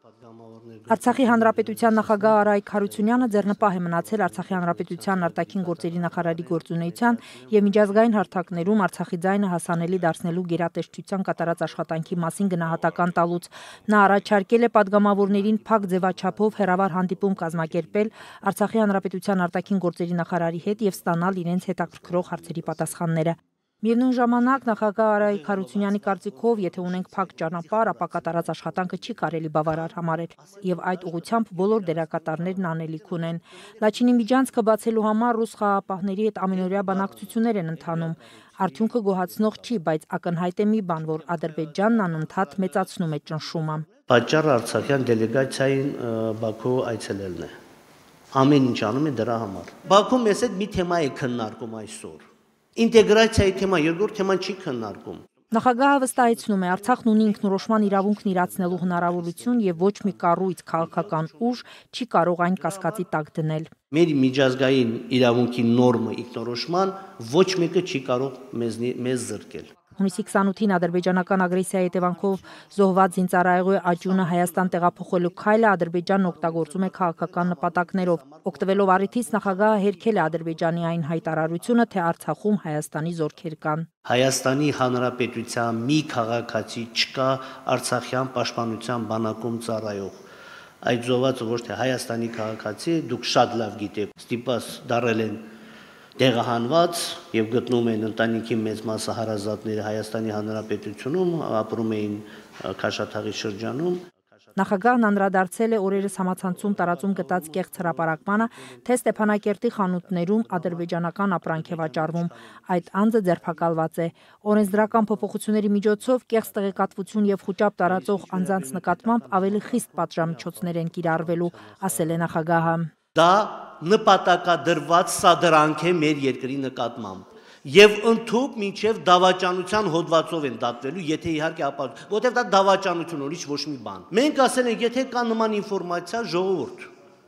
Արցախի հանրապետության նախագահ Արայք Հարությունյանը ձեռնպահ է մնացել Արցախի հանրապետության արտաքին գործերի նախարարի գործունեության եւ միջազգային հարթակներում Արցախի ձայնը հասանելի դարձնելու գերատեսչության կատարած աշխատանքի մասին գնահատական տալուց։ Նա առաջարկել է падգամավորներին փակ ձևաչափով հեռավար հանդիպում կազմակերպել Արցախի հանրապետության արտաքին գործերի նախարարի հետ եւ ստանալ իրենց հետաքրքրող հարցերի պատասխանները։ Միևնույն ժամանակ նախագահ Արայք Հարությունյանի կարծիքով, եթե ունենք փակ ճանապարհ, ապա կատարած աշխատանքը չի կարելի բավարար համարել եւ այդ ուղղությամբ բոլոր դերակատարներն անելիք ունեն։ Լաչինի միջանցքը բացելու համար ռուս խաղաղապահների հետ ամենօրյա բանակցություններ են ընթանում։ Արդյունքը գոհացնող չի, բայց ակնհայտ է մի բան, որ Ադրբեջանն անընդհատ մեծացնում է ճնշումը։ Պատճառը արցախյան դելեգացիային Բաքու այցելելն է։ Ամեն ինչ անում է դրա համար։ Բաքվում մեզ հետ մի թեմա է քննարկում այսօր։ Ինտեգրացիայի թեմա, երկրորդ թեման չի քննարկում։ Նախագահը վստահեցնում է, Արցախն ունի ինքնորոշման իրավունքն իրացնելու հնարավորություն եւ ոչ մի կառույց քաղաքական ուժ չի կարող այն կասկածի տակ դնել։ Մեր միջազգային իրավունքի նորմը ինքնորոշման ոչ մեկը չի կարող մեզ զրկել։ Հունիսի 28-ին ադրբեջանական ագրեսիայի հետևանքով զոհված զինծառայողի աճյունը Հայաստան տեղափոխելու քայլը Ադրբեջանն օգտագործում է քաղաքական նպատակներով։ Օգտվելով առիթից նախագահը հերքել է Ադրբեջանի այն հայտարարությունը, թե Արցախում Հայաստանի զորքեր կան։ Հայաստանի Հանրապետության մի քաղաքացի չկա Արցախյան պաշտպանության բանակում ծառայող։ Այդ զոհվածը ոչ թե Հայաստանի քաղաքացի, դուք շատ լավ գիտեք, ստիպված դարել են տեղահանված եւ գտնում են ընտանիքի մեծ մասը հարազատները Հայաստանի Հանրապետությունում, ապրում էին Քաշաթաղի շրջանում։ Նախագահն անդրադարձել է օրերս համացանցում տարածում գտած կեղծ հրապարակմանը, թե Ստեփանակերտի խանութներում ադրբեջանական ապրանք է վաճառվում։ Այդ անձը ձերբակալված է։ Օրենսդրական փոփոխությունների միջոցով կեղծ տեղեկատվություն եւ խուճապ տարածող անձանց նկատմամբ ավելի խիստ պատժամիջոցներ են կիրառվելու, ասել է նախագահը։ Դա նպատակադրված սադրանք է մեր երկրի նկատմամբ եւ ընդհուպ մինչեւ դավաճանության հոդվածով են դատվելու, եթե իհարկե որտեղ դա դավաճանություն ուրիշ ոչ մի բան։ Մենք ասել ենք, եթե կա նման ինֆորմացիա, ժողովուրդ,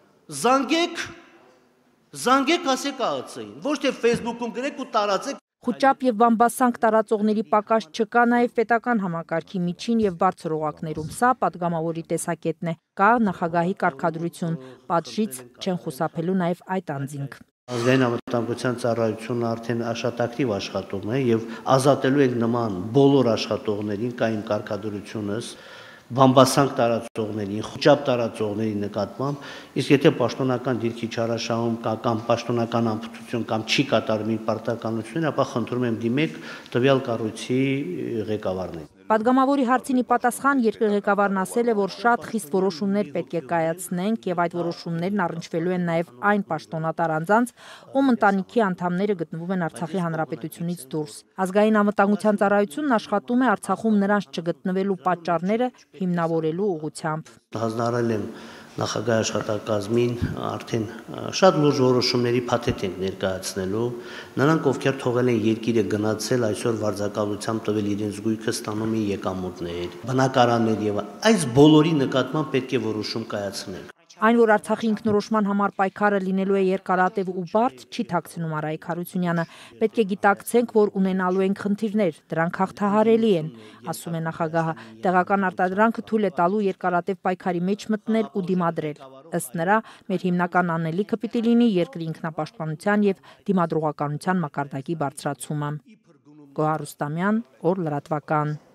զանգեք ասեք ԱԱՑ-ին, ոչ թե Facebook-ում գրեք ու տարածեք։ Խուճապ եւ բամբասանք տարածողների պակաս չկա նաեւ պետական համակարգի միջին եւ բարձր օղակներում։ Սա падգամավորի տեսակետն է։ Կա նախագահի կարգադրություն, պատժից չեն խուսափելու նաեւ այդ անձինք։ Ազգային անվտանգության ծառայությունը արդեն աշխատակտիվ աշխատում է եւ ազատելու ենք նման բոլոր աշխատողներին, կա իմ կարգադրությունս, բամբասանք տարածողներին, խուճապ տարածողների նկատմամբ, իսկ եթե պաշտոնական դիրքի չարաշահում կա կամ պաշտոնական անփութություն կամ չի կատարում իր պարտականությունները, ապա խնդրում եմ դիմեք տվյալ կառույցի ղեկավարներին։ Պատգամավորի հարցին ի պատասխան երկրի ղեկավարն ասել է, որ շատ խիստ որոշումներ պետք է կայացնենք եւ այդ որոշումներն առնչվելու են նաեւ այն պաշտոնատար անձանց, ում ընտանիքի անդամները գտնվում են Արցախի հանրապետությունից դուրս։ Ազգային անվտանգության ծառայությունն աշխատում է Արցախում նրանց չգտնվելու պատճառները հիմնավորելու ուղղությամբ։ Հանձնարարել եմ նախագահ աշխատակազմին արդեն շատ լուրջ որոշումների փաթեթ ենք ներկայացնելու։ Նրանք, ովքեր թողել են երկիրը գնացել, այսօր վարձակալությամբ տվել իրենց գույքը, ստանում են եկամուտներ, բնակարաններ եւ այս բոլորի նկատմամբ պետք է որոշում կայացնենք։ Այն, որ Արցախի ինքնորոշման համար պայքարը լինելու է երկարատև ու բարդ, չի թաքցնում Արայք Հարությունյանը։ Պետք է գիտակցենք, որ ունենալու ենք խնդիրներ, դրանք հաղթահարելի են, ասում է նախագահը։ Տեղական արտադրանքը թույլ է տալու երկարատև պայքարի մեջ մտնել ու դիմադրել։ Ըստ նրա, մեր հիմնական անելիքը պիտի լինի երկրի ինքնապաշտպանության եւ դիմադրողականության մակարդակի բարձրացումը։ Գոհար Ռուստամյան, օր լրատվական։